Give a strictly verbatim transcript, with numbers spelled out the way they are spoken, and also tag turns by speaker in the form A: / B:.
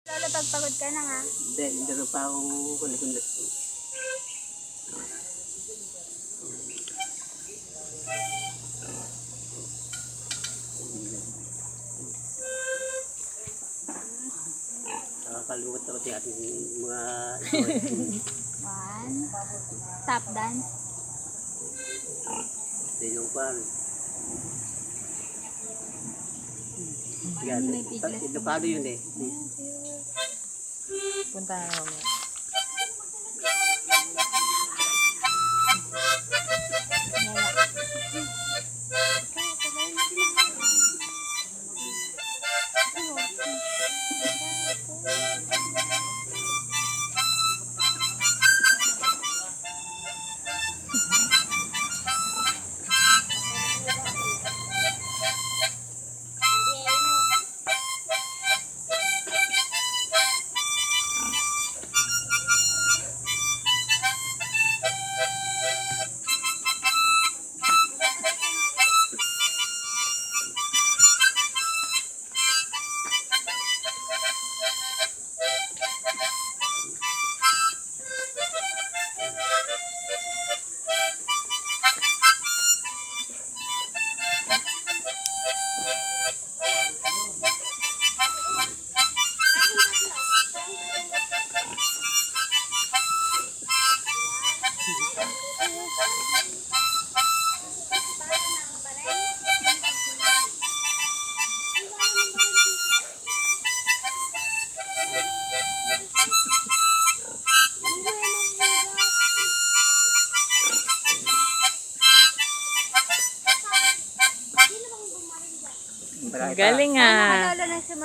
A: Lolo, pagpagod ka na nga.
B: Hindi, hindi rin pa akong kulikundas ko. Nakakaluwat ako sa ating mga
A: One. Tap dance.
B: Ito yung pan. Yan, ito paano yun eh.
C: Punta na ako. Galing ah.